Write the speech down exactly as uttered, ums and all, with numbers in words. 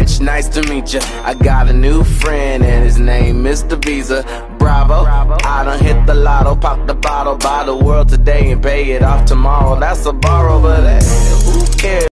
bitch, nice to meet ya. I got a new friend and his name Mister Visa. Bravo, I done hit the lotto, pop the bottle, buy the world today and pay it off tomorrow. That's a borrow, but hey, who cares?